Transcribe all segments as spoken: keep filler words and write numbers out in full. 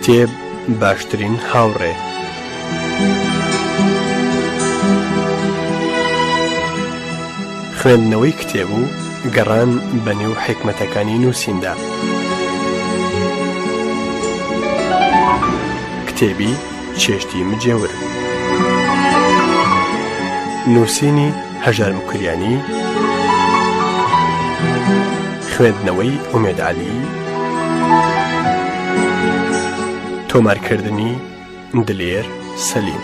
کتێب باشترین هاوڕێ. خوێندنەوەی کتێب و گەڕان بە نێو حکمەتەکانی نووسیندا. کتێبی چێشتی مجێور، نووسینی هەژار مکریانی، خوێندنەوەی ئومێد عەلی، تۆمارکردنی دلێر سەلیم.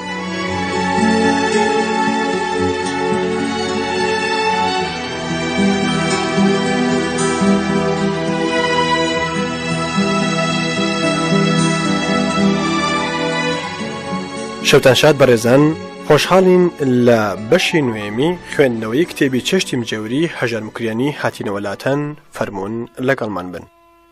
شەوتان شاد بەڕێزان، خۆشحاڵین لە بەشی نوێمی خوێندنەوەی کتێبی چێشتی مجێوری هەژار مکریانی هاتینەوەلاتەن. فەرموون لەگەڵمان بن.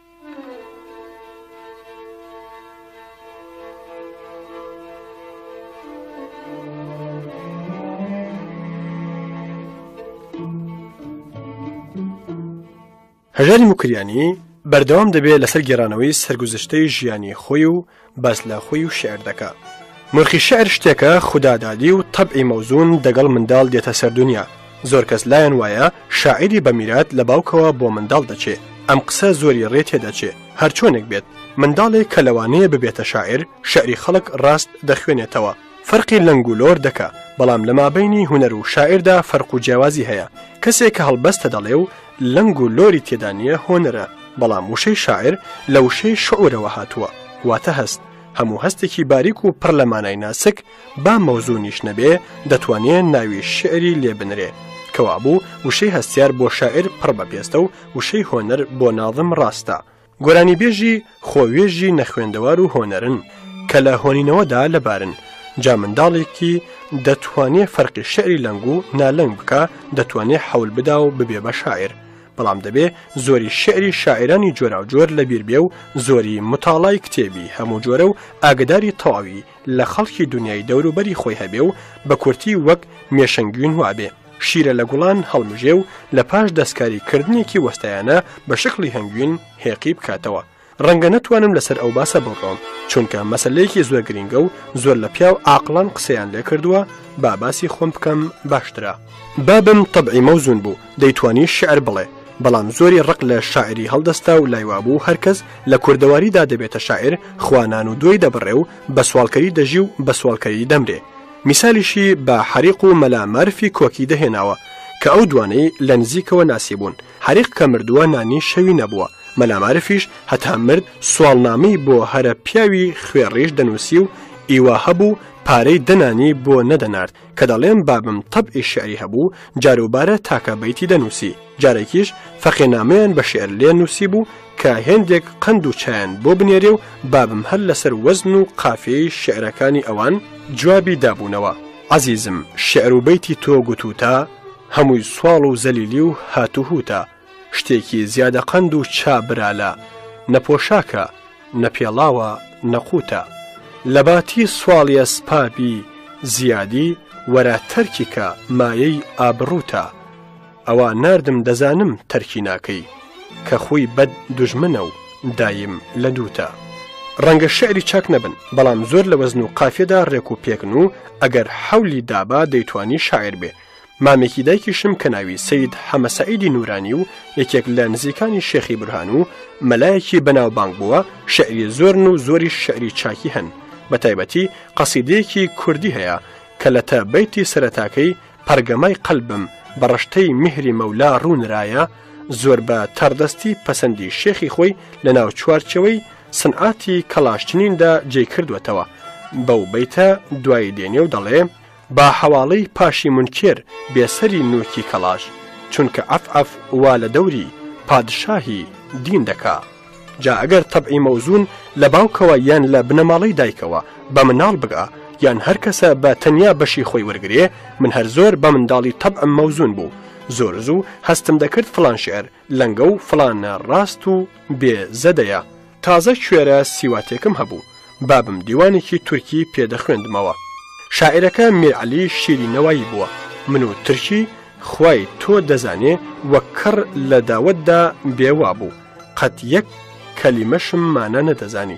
هەژاری مکریانی بەردەوام دەبێت لەسەر گێڕانەوەی سەرگوزشتەی ژیانی خۆی و باس لە خۆی و شێعر دەکات. مورخی شێعر شتێکە خودادادی و تەبعی مەوزون دەگەڵ منداڵ دێتە سەر دنیا. زۆر کەس لایەن وایە شاعری بە میرات لە باوکەوە بۆ منداڵ دەچێت. ئەم قسە زۆری ڕێ تێدەچێت. هەر چۆنێک بێت منداڵێک کە لەوانەیە ببێتە شاعر، شعری خەڵک ڕاست دەخوێنێتەوە. فەرقی لەنگ و لۆر دەکا، بەڵام لە مابەینی هونەر و شاعردا فەرق و جیاوازی هەیە. کەسێک کە هەڵبەستە دەڵێ و لەنگ و لۆری تێدا نییە هۆنەرە، بەڵام وشەی شاعر لە وشەی شعورەوە هاتووە، واتە هەست. هەموو هەستێکی باریک و پڕ لە مانای ناسک با مەوزونیش نەبێ دەتوانێت ناوی شعری لێ بنرێ. کەوابوو وشەی هەستیار بۆ شاعر پڕ بەپێستە و وشەی هۆنەر بۆ ناظم ڕاستە. گۆرانی بێژی خۆوێژی نەخوێندەوار و هۆنەرن کە لە هۆنینەوەدا لەبارن. جا منداڵێکی دەتوانێت فەرقی شعری لەنگ و نالەنگ بکە، دەتوانێت حەول بدا و ببێ بە شاعر. بەڵام دەبێ زۆری شعری شاعرانی جۆرا و جۆر لەبیر بێ و زۆری متاڵای کتێبی هەموو جۆرە و ئاگداری تەواوی لە خەڵکی دنیای دەوروبەری خۆی هەبێ و بە کورتی وەک مێشەنگوین وابێ. شیرە لە گوڵان هەڵمژێ و لە پاش دەستکاریکردنێکی وەستایانە بە شکلی هەنگوین هێقی بکاتەوە. ڕەنگە نەتوانم لەسەر ئەو باسە بڕۆم، چونکە مەسەلەیەکی زۆر گرینگە و زۆر لە پیا و عاقڵان قسەیان لێ کردووە. با باسی خۆم بکەم باشترە. بابم تەبعی مەوزون بوو، دەیتوانی شعر بڵێ، بەڵام زۆری ڕق لە شاعری هەڵدەستا و لایوابوو هەرکەس لە کوردەواریدا دەبێتە شاعر، خوانان و دوی دەبڕێ و بە سوالکەری دەژی و بە سوالکەری دەمرێ. میسالیشی بە حەریق و مەلا مەرفی کۆکی دەهێناوە کە ئەو دوانەی لە نزیکەوە ناسیبوون. حەریق کە مردووە نانی شەوی نەبووە، مەلا مەرفیش هەتا مرد سوالنامەی بۆ هەرە پیاوی خوێڕێژ دەنووسی و ئیوا هەبوو پارەی دەنانی بۆ نەدەنارد کە دەڵێم بابم تەبعی شعری هەبوو، جاروبارە تاکە بەیتی دەنووسی. جارێکیش فەقێنامەیان بە شعر لێ نووسی بوو کە هێندێک قند و چایان بۆ بنێرێ و بابم هەر لەسەر وەزن و قافیەی شعرەکانی ئەوان جوابی دابوونەوە. عەزیزم، شعر و بەیتی تۆ گوتوتە، هەمووی سوال و زەلیلی و هاتوهوتە، شتێکی زیادە قند و چابرالە، نەپۆشاکە نەپێڵاوە نەقوتە، لەباتی سواڵیە سپابی زیادی وەرە تەرکیکە مایەی ئابڕوتە، ئەوە ناردم دەزانم تەرکی ناکەی کە خۆی بەد دوژمنە و دایم لە دووتە. ڕەنگە شعری چاک نەبن، بەڵام زۆر لە وەزن و قافیەدا ڕێک و پێکن و ئەگەر حەولی دابا دەیتوانی شاعر بێ. مامێکی دایکیشم کە ناوی سەید حەمەسەعیدی نورانی و یەکێک لە نزیکانی شێخی بورهان و مەلایەکی بەناوبانگ بووە، شعری زۆرن و زۆری شعری چاکی هەن. بە تایبەتی قەسیدەیەکی کوردی هەیە کە لە تە بەیتی سەرەتاکەی پەرگەمای قەلبم بە ڕەشتەی میهری مەولا ڕوونرایە، زۆر بە تەردەستی پەسەندی شێخی خۆی لە ناو چوارچەوەی سنعاتی کەڵاشتنیندا جێ کردوێتەوە. بەو بەیتە دوای دێنێ و دەڵێ با حەواڵەی پاشی منکر بێسەری نوکی کەلاش، چونکە ئەفعەف وا لە دەوری پادشاهی دین دەکا. جا ئەگەر تەبعی مەوزون لە باوکەوە یان لە بنەماڵەی دایکەوە بە مناڵ بگا، یان هەر کەسە بە تەنیا بەشی خۆی وەرگێ، من هەر زۆر بە منداڵی تەبعم مەوزون بوو. زۆر زوو هەستم دەکرد فلان شعر لەنگە و فلانە ڕاست و بێ زەدەیە. تازە کوێرە سیواتێکم هەبوو، بابم دیوانێکی تورکی پێدەخوێندمەوە. شاعرەکە میرعەلی شیرینەوەی بووە. من و ترکی خوای تۆ دەزانێ وەک کڕ لە داوەتدا بێوا بوو، قەت یەک کەلیمەشم مانە نەدەزانی.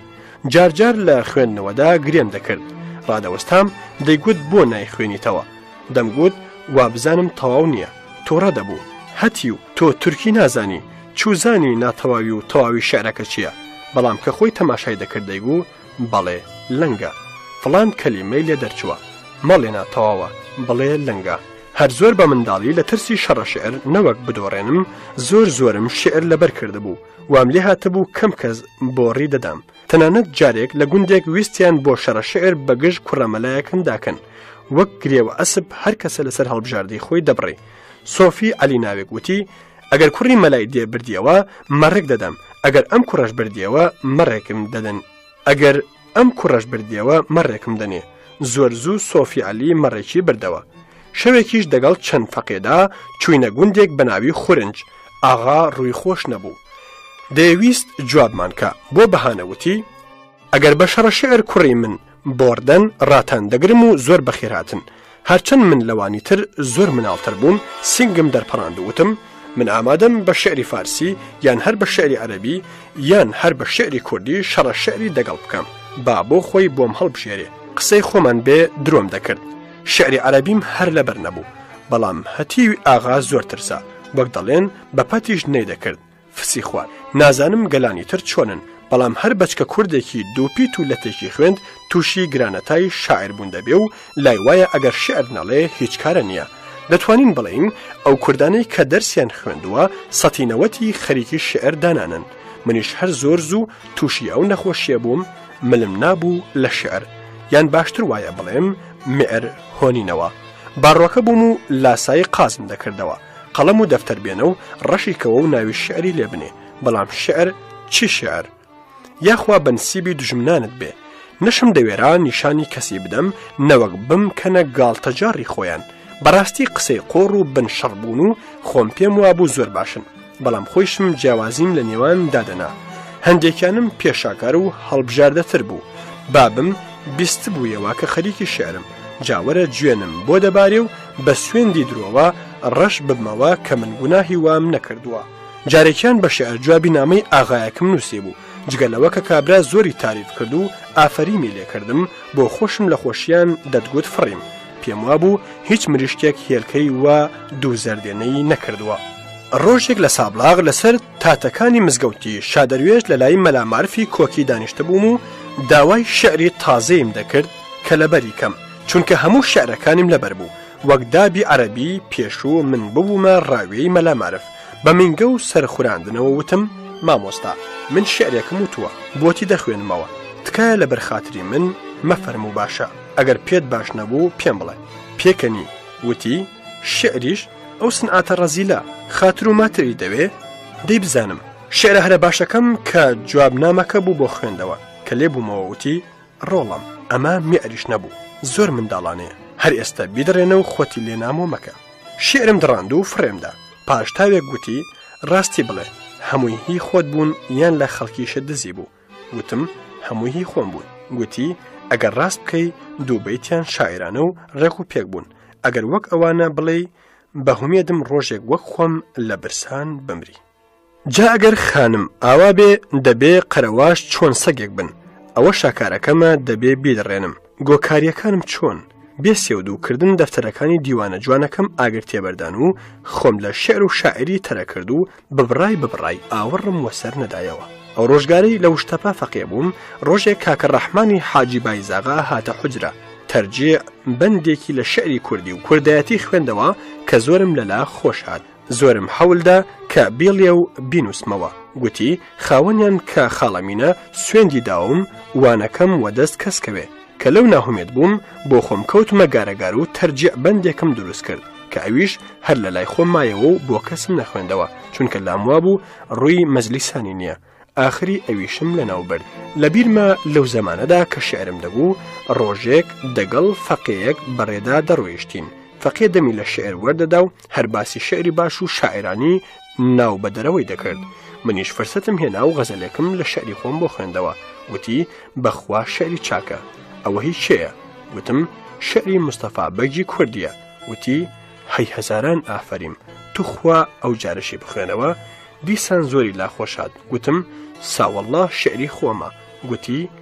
جارجار لە خوێندنەوەدا گرێم دەکرد ڕادەوەستام دەیگوت بۆ نایخوێنیتەوە دەمگوت وا بزانم تەواو نییە تۆڕە دەبوو هەتی و تۆ تورکی نازانی چوزانی ناتەواوی و تەواوی شعرەکە چییە بەڵام کە خۆی تەماشای دەکرد دەیگو بەڵێ لەنگە فڵان کەلیمەی لێ دەرچووە مەڵێ ناتەواوە بڵێ لەنگە هەر زۆر بە منداڵی لە ترسی شەڕە شعر نەوەک بدۆڕێنم زۆر زۆرم شعر لەبەر کردبوو وام لێ هاتبوو کەم کەس بۆ ڕی دەدام تەنانەت جارێک لە گوندێک ویستیان بۆ شەڕە شعر بەگشت کوڕەمەلایەکم داکەن وەک گرێوە ئەسب هەر کەسە لەسەر هەڵبژاردەی خۆی دەبڕێ سۆفی عەلی ناوێک وتی ئەگەر کوڕی مەلای دێ بردیەوە مەڕێک دەدەم ئەگەر ئەم کوڕەش بردیەوە مەڕێکم دەدەن ئەگەر ئەم کوڕەش بردیەوە مەڕێکم دەنێ زۆر زوو سۆفی عەلی مەڕێکی بردەوە شەوێکیش دەگەڵ چەند فەقێدا چوینە گوندێک بە ناوی خورنج ئاغا ڕووی خۆش نەبوو دەیویست جوابمان کە بۆ بەهانەوتی ئەگەر بە شەڕە شێعر کوڕی من بۆردەن ڕاتان دەگرم و زۆر بەخێراتن هەرچەند من لەوانی تر زۆر مناڵتر بووم سنگم دەرپەڕاندووتم من ئامادەم بە شعری فارسی یان هەر بە شعری عەرەبی یان هەر بە شعری کوردی شەڕە شعری دەگەڵ بکەم با بۆ خۆی بۆم هەڵبژێرێ قسەی خۆمان بێ درۆم دەکرد شعری عەرەبیم هەر لەبەر نەبوو بەڵام هەتیوی ئاغا زۆر ترسا وەک دەڵێن بە پەتیش نەیدەکرد فسی خوارد نازانم گەلانی تر چۆنن بەڵام هەر بەچکە کوردێکی دووپیت و لەتێکی خوێند تووشی گرانەتای شاعر بوون دەبێ و لای وایە ئەگەر شعر نەڵێ هیچ کارە نییە دەتوانین بڵین ئەو کوردانەی کە دەرسیان خوێندووە سەتینەوەتی خەریکی شعر دانانن منیش هەر زۆر زوو تووشی ئەو نەخۆشیە بووم ملم نابوو لە شعر یان باشتر وایە بڵێم مێر هۆنینەوە باڕۆکە بووم و لاسایی قازم دەکردەوە قەڵەم و دەفتەر بێنە و ڕەشیکەوە و ناوی شعری لێ بنێ بەڵام شعر چی شعر یاخوا بەنسیبی دژمنانت بێ نەشم دەوێرا نیشانی کەسی بدەم نەوەک بم کەنە گاڵتەجاری خۆیان بەڕاستی قسەی قۆڕ و بن شەڕبوون و خۆم پێم وابوو زۆر باشن بەڵام خۆیشم جیاوازیم لە نێوان دادەنا هەندێکیانم پێشاکار و هەڵبژاردەتر بوو بابم بیست بوویەوە کە خەریکی شعرم جاوەرە گوێنم بۆ دەبارێ و بە سوێندی درۆوە ڕەش ببمەوە کە من گوناهی وام نەکردووە جارێکیان بە شعر جوابی نامەی ئاغایەکم نووسێ بوو جگەلەوە کە کابرا زۆری تاریف کرد و ئافەریمی لێکردم بۆ خۆشم لە خۆشییان دەتگوت فڕیم پێم وابوو هیچ مریشکێک هێلکەی وە دوو زەردێنەی نەکردووە ڕۆژێک لە سابلاغ لەسەر تاتەکانی مزگەوتی شادەروێژ لە لای مەلامارفی کۆکی دانیشتە بووم و داوای شعری تازەیم دەکرد کە لەبەری کەم چونکە هەموو شعرەکانیم لەبەر بوو وەک دابی عەرەبی پێشوو من ببوومە ڕاوێی مەلامارف بە مینگە و سەرخوراندنەوە وتم مامۆستا من شعرێکم وتووە بۆتی دەخوێنمەوە تکایە لە بەرخاتری من مەفەرم و باشە ئەگەر پێت باش نەبوو پێم بڵێ پێکەنی وتی شعریش ئەو سنعاتە ڕەزیلە خاتر و ماتری دەوێ دەی بزانم شعرە هەرە باشەکەم کە جوابنامەکە بوو بۆ خوێندەوە کە لێ بوومەوە وتی ڕۆڵم ئەمە میعریش نەبوو زۆر منداڵانەیە هەر ئێستا بیدڕێنە و خۆتی لێ نامۆ مەکە شعرم دڕاند و فڕێمدا پاش تاوێک گوتی ڕاستی بڵێ هەمووی هی خۆت بوون یان لە خەڵکیشە دزی بوو گوتم هەمووی هی خۆم بوون گوتی ئەگەر ڕاست بکەی دووبەیتیان شاعرانە و ڕێک و پێک بوون ئەگەر وەک ئەوانە بڵێ بەهومێدم ڕۆژێک وەک خۆم لە برسان بمری جا ئەگەر خانم ئاوا بێ دەبێ قەرەواش چۆن سەگێک بن ئەوە شاکارەکەمە دەبێ بیدڕێنم گۆکاریەکانم چۆن بێ سێودووکردن دەفتەرەکانی دیوانە جوانەکەم ئاگر تێبەردان و خۆم لە شعر و شاعری تەرە کرد و ببڕای ببڕای ئاوەڕم وەسەر نەدایەوە ئەو ڕۆژگارەی لە وشتەپا فەقێ بووم ڕۆژێک کاکە ڕەحمانی حاجی بایزاغا هاتە حوجرە تەرجێ بەندێکی لە شعری کوردی و کوردایەتی خوێندەوە کە زۆرم لەلا خۆش هات زۆرم حەولدا کە بیڵێ و بینوسمەوە گوتی خاوەنیان کە خاڵەمینە سوێندی داوم وانەکەم وەدەست کەسکەوێ کە لەو ناهومێت بووم بۆ خۆم کەوتمە گارەگار و تەرجیع بەندێکم دروست کرد کە ئەویش هەر لە لای خۆم مایەوە و بۆ کەسم نەخوێندەوە چونکە لام وابوو ڕووی مەجلیسانی نییە ئاخری ئەویشم لەناو برد لە بیرمە لەو زەمانەدا کە شعرم دەبوو ڕۆژێک دەگەڵ فەقەیەک بەڕێدا دەڕۆیشتین فەقێ دەمی لە شعر وەردەدا و هەر باسی شعری باش و شاعرانی ناو بەدەرەوەی دەکرد منیش فرسەتم هێنا و غەزەلێکم لە شعری خۆم بۆ خوێندەوە وتی بەخوا شعری چاکە ئەوە هیچ شەیە وتم شعری مستەفا بەگی کوردیە وتی هەی هەزاران ئافەریم توخوا ئەو جارشی بخوێنەوە دیسان زۆری لا خۆشات گوتم ساوەڵڵا شعری خۆمە گوتی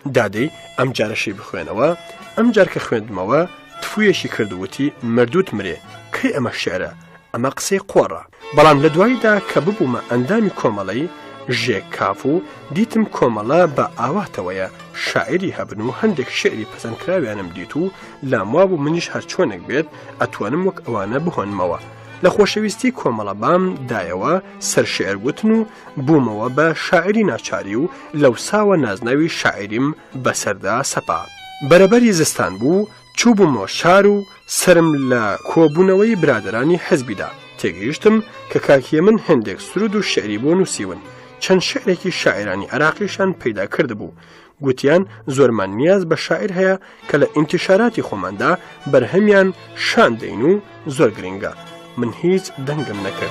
دادەی ئەم جارەشی بخوێنەوە ئەم جار کە خوێندمەوە تفویەشی کردووتی مردوت مرێ کەی ئەمە شێعرە ئەمە قسەی قۆڕە بەڵام لە دواییدا کە ببوومە ئەندامی کۆمەڵەی ژێک کاف و دیتم کۆمەڵە بە ئاواتەوەیە شاعری هەبن و هەندێک شعری پەسەندکراویانم دیت و لاموا بوو منیش هەر چۆنێک بێت ئەتوانم وەک ئەوانە بهۆنمەوە لە خۆشەویستی کۆمەڵە بام دایەوە سەر شعر گوتن و بوومەوە بە شاعری ناچاری و لەو ساوە نازناوی شاعریم بەسەردا سەپا بەرەبەری زستان بوو چوو بوومەوە شار و سرم لە کۆبوونەوەی برادرانی حزبیدا تێگەیشتم کە کاکیە من هەندێک سرود و شعری بۆ نووسیون چەند شعرێکی شاعرانی عراقیشان پەیدا کرد بوو گوتیان زۆرمان نیاز بە شاعر هەیە کە لە ئینتیشاراتی خۆماندا بەرهەمیان شان دەین و زۆر گرنگە من هیچ دەنگم نەکرد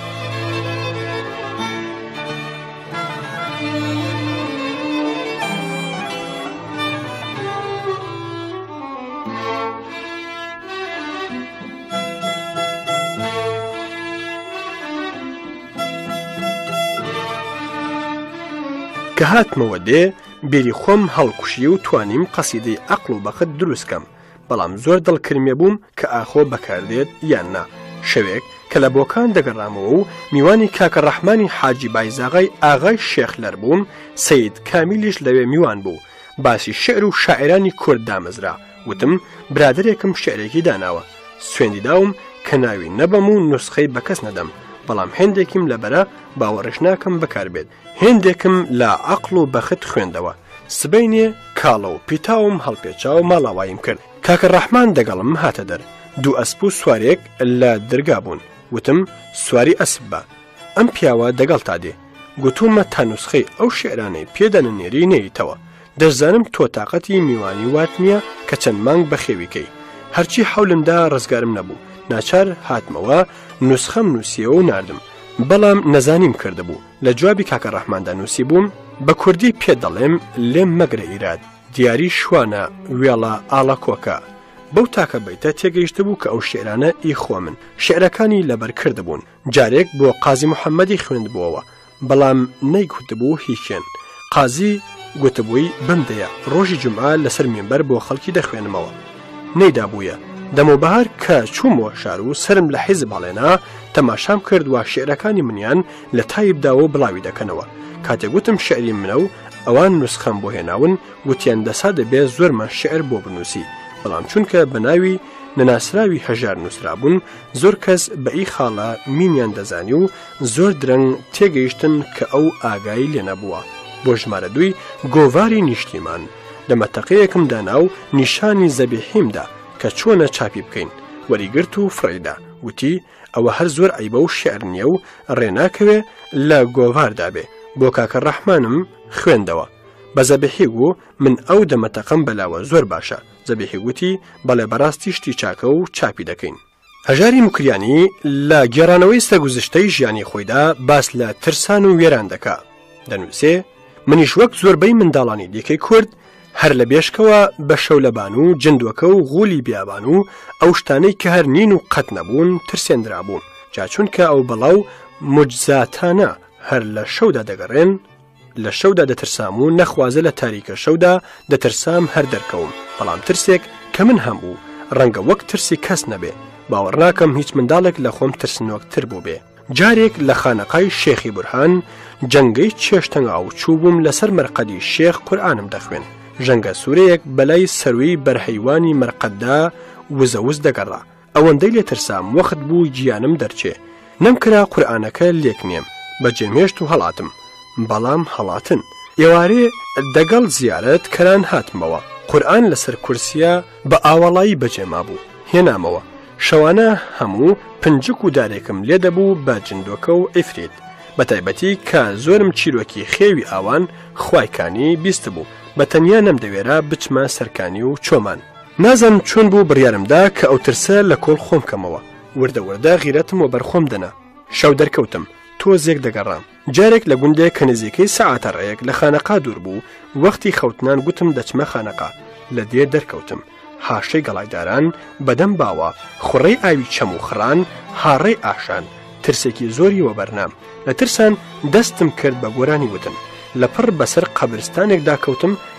کە هاتمەوە دێ بێری خۆم هەڵکوشی و توانیم قەسیدەی عەقڵ و بەخت دروستکەم بەڵام زۆر دڵکرمێ بووم کە ئاخۆ بەکاردێت یان نا شەوێک کە لە بۆکان دەگەڕامەوە و میوانی کاکە ڕەحمانی حاجی بایزاغای ئاغای شێخ لەر بووم سەید کامیلیش لەوێ میوان بوو باسی شعر و شاعرانی کورد دامەزرا وتم برادرێکم شعرێکی داناوە سوێندی داوم کە ناوی نەبەم و نوسخەی بەکەس نەدەم بەڵام هێندێکیم لەبەرە باوەڕش ناکەم بەکاربێت هێندێکم لە عەقڵ و بەخت خوێندەوە سبەینێ کاڵە و پیتاوم هەڵپێچاو ماڵاواییم کرد کاکە ڕەحمان دەگەڵم هاتە دەر دوو ئەسپ و سوارێک لە دەرگا بوون وتم سواری ئەسب بە ئەم پیاوە دەگەڵ تا دێ گوتومە تا نوسخەی ئەو شێعرانەی پێدەنەنێری نەیتەوە دەشزانم تۆ تااقەتی میوانی وات نییە کە چەند مانگ بەخێویکەی هەرچی حەولمدا ڕزگارم نەبوو ناچار هاتمەوە نوسخەم نووسیەوە و ناردم بەڵام نەزانیم کردبوو لە جوابی کاکە ڕەحماندا نووسی بووم بە کوردی پێ دەڵێم لێم مەگرە ئیراد دیاری شوانە وێڵە ئاڵە کۆکە بەو تاکە بەیتە تێگەیشت بوو کە ئەو شێعرانە ئی خۆ من شێعرەکانی لەبەر کردبوون جارێک بۆ قازی محەممەدی خوێندبووەوە بەڵام نەیگوتبوو هیچێن قازی گوتبووی بەندەیە ڕۆژی جمعە لەسەر مینبەر بۆ خەڵکی دەخوێنمەوە نەیدابوویە دەمەوبەهار کە چوومەوە شار و سرم لە حیزب بەڵێنا تەماشام کرد و شێعرەکانی منیان لە تایبداوە بڵاوی دەکەنەوە کاتێک گوتم شعری منە و ئەوان نوسخەم بۆ هێناون گوتیان دەسا دەبێت زۆرمان شعر بۆ بنووسی بەڵام چونکە بەناوی نەناسراوی هەژار نووسرابوون زۆر کەس بە ئی خاڵە مینیان دەزانی و زۆر درەنگ تێگەیشتن کە ئەو ئاگایی لێ نەبووە بۆ ژمارە دوی گۆڤاری نیشتیمان لە مەتەقەیەکم دانا و نیشانی زەبیحیمدا کە چۆنە چاپی بکەین وەریگرت و فڕیدا وتی ئەوە هەر زۆر عیبە و شێعر نییە و ڕێناکەوێ لە گۆڤاردا بێ بۆ کاکە ڕەحمانم خوێندەوە بە زەبیحی گو من ئەو دەمەتەقەم بەلاوە زۆر باشە زەبیحی گوتی بەڵێ بەڕاستی شتی چاکە و چاپی دەکەین هەژاری موکریانی لە گێڕانەوەی سەرگوزشتەی ژیانی خۆیدا باس لە ترسان و وێران دەکا دەنووسێ منیش وەک زۆربەی منداڵانی دیکەی کورد هەر لە بێشکەوە بە شەولەبان و جندوەکە و غولی بیابان و ئەو شتانەی کە هەر نین و قەت نەبوون ترسێنرا بوون جا چونکە ئەو بەڵاو موجزاتانە هەر لە شەودا دەگەڕێن لە شەودا دەترسام و نەخوازە لە تاریکە شەودا دەترسام هەر دەرکەوم بەڵام ترسێک کە من هەم بوو ڕەنگە وەک ترسی کەس نەبێ باوەڕ ناکەم هیچ منداڵێک لە خۆم ترسنۆکتر بوو بێ جارێک لە خانەقای شێخی بورهان جەنگەی چێشتەنگا و چوو بووم لەسەر مەرقەدی شێخ قورئانم دەخوێن ژەنگە سوورەیەک بەلای سەروی بەرهەیوانی مەرقەددا وزەوز دەگەڕا ئەوەندەی لێ ترسام وەخت بوو گیانم دەرچێ نەمکرا قورئانەکە لێک نێم بە جێمێشت و هەڵاتم بەڵام هەڵاتن ئێوارێ دەگەڵ زیارەت کەران هاتمەوە قورئان لەسەر کورسیە بە ئاوەڵایی بەجێما بوو هێنامەوە شەوانە هەموو پنجک و دارێکم لێ دەبوو بە جندۆکە و ئیفرید بەتایبەتی کە زۆرم چیرۆکی خێوی ئاوان خوایکانی بیست بوو بە تەنیا نەمدەوێرە بچمە سەرکانی و چۆمان نازم چۆن بوو بڕیارمدا کە ئەو ترسە لە کۆڵ خۆم کەمەوە وردە وردە غیرەتم و بەرخۆم دەنا شەو دەرکەوتم تۆزێک دەگەڕام جارێک لە گوندێک کە نزیکەی سەعاتە ڕێیەک لە خانەقا دوور بوو وەختی خەوتنان گوتم دەچمە خانەقا لە دێ دەرکەوتم هاشەی گەڵایداران بەدەم باوە خوڕەی ئاوی چەم و خڕان هاڕەی ئاشان ترسێکی زۆری وەبەرنام لە ترسان دەستم کرد بە گۆرانی وتن لەپڕ بەسەر قەبرستانێکدا کەوتم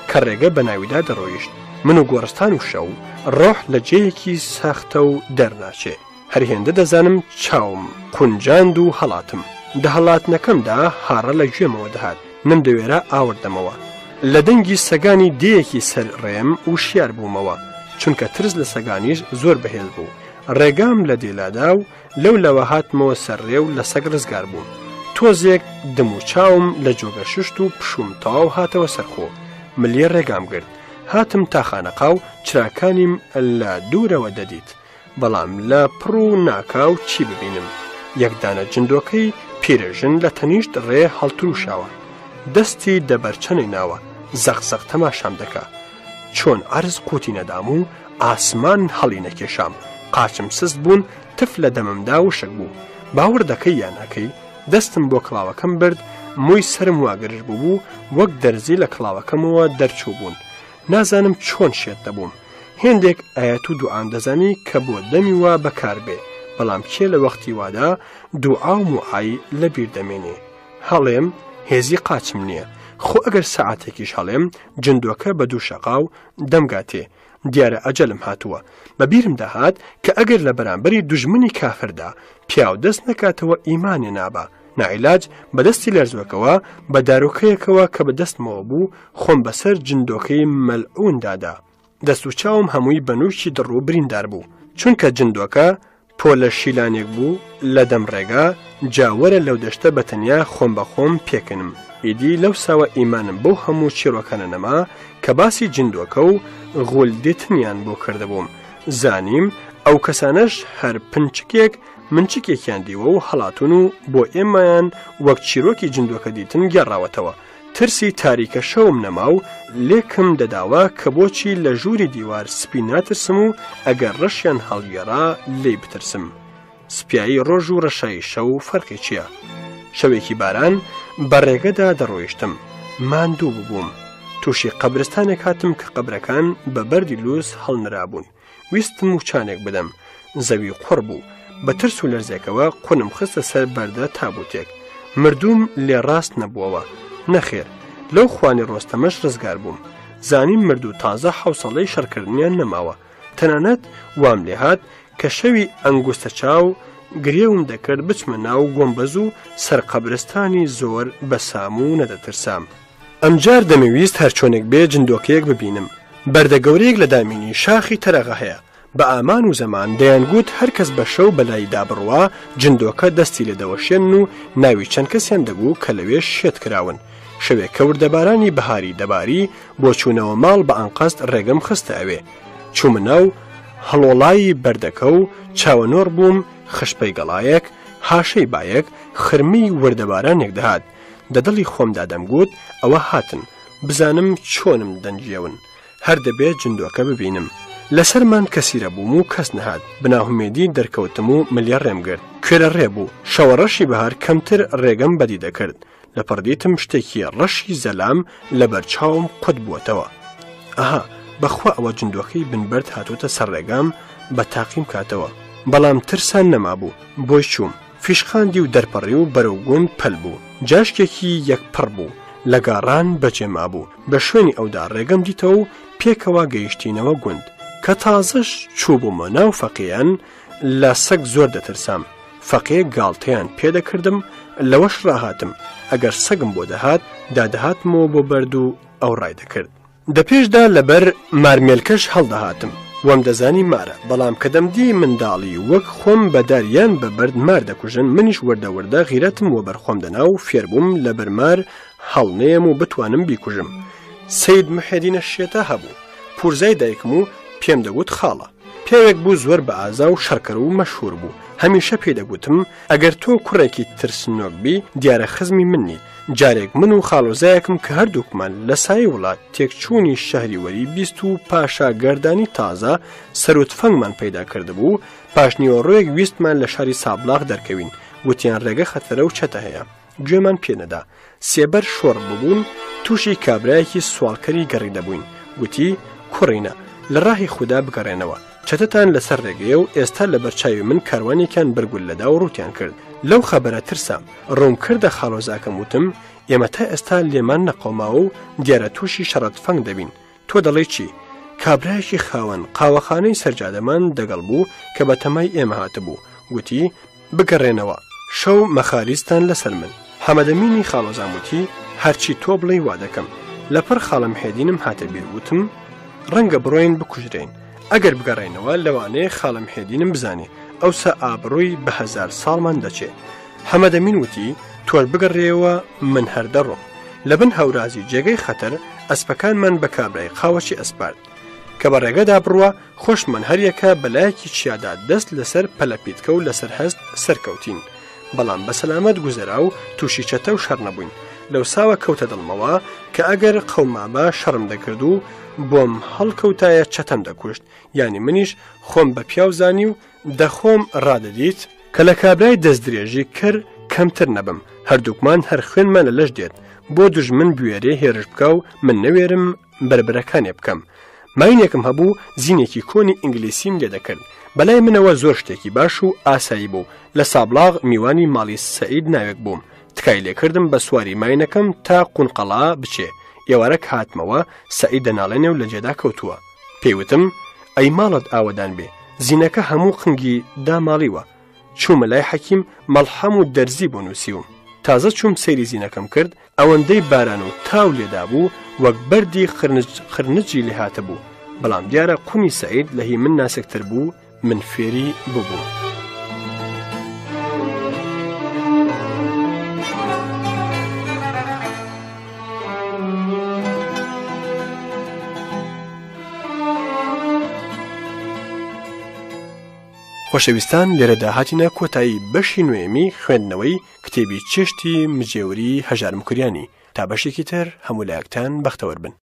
کە ڕێگە بە ناویدا دەڕۆیشت من و گۆڕستان و شەو ڕۆح لە جێیەکی ساختە و دەرناچێ هەر هێندە دەزانم چاوم قونجاند و هەڵاتم دە هەڵاتنەکەمدا هاڕە لە گوێمەوە دەهات نمدەوێرە ئاوردەمەوە لە دەنگی سەگانی دەیەکی سەر ڕێم و شیار بوومەوە چونکە ترس لە سەگانیش زۆر بەهێز بوو ڕێگام لە دێلادا و لەو لەوە هاتمەوە سەرڕێ و لە سەگ ڕزگار بووم تۆزێک دم و چاوم لە جۆگە ششت و پشوم تەواو هاتەوە سەرخۆ ملیە ڕێگام گرت هاتم تا خانەقا و چراکانیم لە دوورەوە دەدیت بەڵام لە پڕ و ناکاو چی ببینم یەکدانە جندۆکەی پیرەژن لە تەنیشت ڕێ هەڵتروشاوە دەستی دەبەرچەنەی ناوە زەقزەق تەماشام دەکا چۆن عەرز قوتی نەدام و ئاسمان هەڵی نەکێشام قاچم سست بوون تف لە دەممدا وشک بوو باوەڕ دەکەی یان ناکەی دەستم بۆ کڵاوەکەم برد مووی سرم واگرش بوو وەک دەرزی لە کڵاوەکەمەوە دەرچوو بوون نازانم چۆن شێت دەبووم هێندێک ئاەت و دوعام دەزانی کە بۆ دەمی وا بەکار بێ بەڵام کێ لە وەختی وادا دوعا و موعای لە بیر دەمێنێ هەڵێم هێزی قاچم نییە خۆ ئەگەر سەعاتێکیش هەڵێم جندۆکە بە دوو شەقاو دەمگاتێ دیارە ئەجەلم هاتووە بە بیرم دەهات کە ئەگەر لە بەرامبەری دوژمنی کافردا پیاو دەست نەکاتەوە ئیمانێ نابا نائیلاج بەدەستی لەرزوەکەوە بە دارۆکەیەکەوە کە بەدەستمەوە بوو خۆم بەسەر جندۆکەی مەلعوندادا دەست و چاوم هەمووی بەنووشی دڕ و بریندار بوو چونکە جندۆکە پۆلە شیلانێک بوو لە دەم ڕێگا جاوەرە لەو دەشتە بەتەنیا خۆم بە خۆم پێکەنم ئیدی لەو ساوە ئیمانم بۆ هەموو چیرۆکانە نەما کە باسی جندۆکە و غولدێتنیان بۆ کردبووم زانیم ئەو کەسانەش هەر پنچکێک منچکێکیان دیوە و هەڵاتون و بۆ ئێمەیان وەک چیرۆکی جندۆکە دیتن گەڕاوەتەوە ترسی تاریکە شەوم نەما و لێکم دەداوە کە بۆچی لە ژووری دیوار سپی ناترسم و ئەگەر ڕەشیان هەڵگێڕا لێی بترسم سپیایی ڕۆژ و ڕەشایی شەو فەرقی چییە شەوێکی باران بە ڕێگەدا دەڕۆیشتم ماندوو ببووم تووشی قەبرستانێک هاتم کە قەبرەکان بە بەردی لووس هەڵنرابوون ویستم و چانێک بدەم زەوی قوڕ بوو بە ترس و لەرزێکەوە قونم خستە سەر بەردە تابوتێک مردوم لێ ڕاست نەبووەوە نەخێر لەو خوانی ڕۆستەمەش ڕزگار بووم زانیم مردوو تازە حوسەڵەی شەڕکردنیان نەماوە تەنانەت وام لێ هات کە شەوی ئەنگوستە چاو گرێوم دەکرد بچمە ناو گۆمبەز و سەرقەبرستانی زۆر بەسام و نەدەترسام ئەمجار دەمەویست هەرچۆنێک بێ جندۆکەیەک ببینم بەردە گەورەیەک لە دامینی شاخی تەرەغە هەیە بە ئامان و زەمان دەیانگوت هەرکەس بە شەو بەلای دابڕوا جندۆکە دەستی لە دەوەشێن و ناوی چەند کەسیان دەگو کە لەوێ شێت کراون شەوێک کەوردەبارانی بەهاری دەباری بۆ چوونەوە ماڵ بە ئەنقەست ڕێگەم خستە ئەوێ چوومە ناو هەڵۆڵایی بەردەکە و چاوەنۆڕ بووم خشپەی گەڵایەک هاشەی بایەک خرمی وردەبارانێک دەهات دەدڵی خۆمدا دەمگوت ئەوە هاتن بزانم چۆنم دەنجێون هەر دەبێت جندۆکە ببینم لەسەرمان کەسیرە بووم و کەس نەهات بناهومێدی دەرکەوتم و ملیە ڕێم گرت کوێرە ڕێ بوو شەوەڕەشی بەهار کەمتر ڕێگەم بەدی دەکرد لە پڕدیتم شتێکی ڕەشی زەلام لە بەرچاوم قوت بووەتەوە ئەها بەخوا ئەوە جندۆکەی بنبەرد هاتوتە سەر ڕێگام بە تاقیم کاتەوە بەڵام ترسان نەما بوو بۆی چووم فیشخاندی و دەرپەڕی و بەرەو گوند پەل بوو جاشکێکی یەکپڕ بوو لە گاڕان بەجێما بوو بە شوێنی ئەودا ڕێگەم دیتەوە و پێکەوە گەیشتینەوە گوند کە تازەش چوو بوومە ناو فەقییان لە سەگ زۆر دەترسام فەقێ گاڵتەیان پێدەکردم لەوەش ڕاهاتم ئەگەر سەگم بۆ دەهات دادەهاتمەوە بۆ بەرد و ئەو ڕای دەکرد دەپێشدا لەبەر مارمێلکەش هەڵدەهاتم وەم دەزانی مارە بەڵام کە دەمدی منداڵی وەک خۆم بەداریان بە بەرد مار دەکوژن منیش وەردەوەردە غیرەتم وە بەرخۆم دەنا و فێربووم لە بەرمار هەڵنەیەم و بتوانم بیکوژم سەید محێدینە شێتە هەبوو پورزای دایکم و پێم دەگوت خاڵە پیاوێک بوو زۆر بە ئازا و شەڕکەر و مەشهور بوو هەمیشە پێدەگوتم ئەگەر تۆ کوڕێکی ترسنۆک بی دیارە خزمی من نیت جارێک من و خاڵۆزایەکم کە هەردووکمان لە سای وڵات تێکچوونی شەهری وەری بیست و پاشا گەردانی تازە سەرۆتفەنگمان پەیدا کردبوو پاشنیوەڕۆیەک ویستمان لە شاری سابلاغ دەرکەوین وتیان ڕێگە خەتەرە و چەتە هەیە گوێمان پێنەدا سێبەر شۆڕ ببوون تووشی کابرایەکی سوالکەری گەڕی دەبووین گوتی کوڕینە لە ڕاهی خوددا بگەڕێنەوە چەتەتان لەسەر ڕێگەیە و ئێستا لە بەرچاوی من کاروانێکیان بەرگول لەدا و ڕوتیان کرد لەو خەبەرە ترسام ڕووم کردە خاڵۆزاکەم وتم ئێمە تا ئێستا لێمان نەقۆماوە و دیارە تووشی شەڕەت فەنگ دەبین. تۆ دەڵێ چی؟ کابرایەکی خاوەن قاوەخانەی سەرجادەمان دەگەڵ بوو کە بە تەمای ئێمە هاتبوو، گوتی بگەڕێنەوە، شەو مەخاریستان لەسەر من. حەمەدەمینی خاڵۆزان وتی هەرچی تۆ بڵێ وا دەکەم. لەپڕ خاڵم حێدینم هاتە بیر، وتم ڕەنگە بڕۆین بکوژرێن، ئەگەر بگەڕێنەوە لەوانەیە خاڵم حێدینم بزانێ ئەوسا ئابڕووی بە هەزار ساڵمان دەچێت. حەمەدەمین وتی تۆر بگەڕێەوە من هەردەڕۆم. لەبن هەورازی جێگەی خەتەر ئەسپەکانمان بە کابرای قاوەشی ئەسپارد کە بە ڕێگەدا بڕوە خۆشمان هەریەکە بەلایەکی چیادا دەست لەسەر پەلەپیتکە و لەسەر هەست سەرکەوتین، بەڵام بە سەلامەت گوزەرا و تووشی چەتە و شەڕ نەبووین. لەو ساوە کەوتە دڵمەوە کە ئەگەر قەومابە شەڕم دەکرد و بۆم هەڵکەوتایە چەتەم دەکوشت، یانی منیش خۆم بە پیاوزانی و دەخۆم ڕادەدیت کە لە کابرای دەست درێژی کرد کەمتر نەبم. هەردووکمان هەر خوێنمان لە لەش دێت، بۆ دوژمن بوێرێ هێرش بکە و من نەوێرم بربرەکانێ بکەم. ماینێکم هەبوو زینێکی کۆنی ئینگلیسیم لێ دەکرد، بەلای منەوە زۆر شتێکی باش و ئاسایی بوو. لە سابلاغ میوانی ماڵی سەعید ناوێک بووم، تکای لێکردم بە سواری ماینەکەم تا قونقەڵا بچێ. ئێوارەک هاتمەوە سەعید دەناڵێنێ و لە جێدا کەوتووە. پێیوتم ئەی ماڵت ئاوەدان بێ، زینەکە هەموو قنگی داماڵیوە. چوومە لای حەکیم مەڵحەم و دەرزی بۆ نووسیوم. تازە چوم سەیری زینەکەم کرد، ئەوەندەی باران و تاو لێدا بوو وەک بەردی خرنجی لێ هاتە بوو. بەڵام دیارە قونی سەعید لە هی من ناسکتر بوو، من فێری ببووم. خۆشەویستان، لێرەدا هاتینە کۆتایی بەشی نوێمی خوێندنەوەی کتێبی چێشتی مجێوری هەژار مکریانی. تا بەشێکی تر هەموو لایەکتان بەختەوەر بن.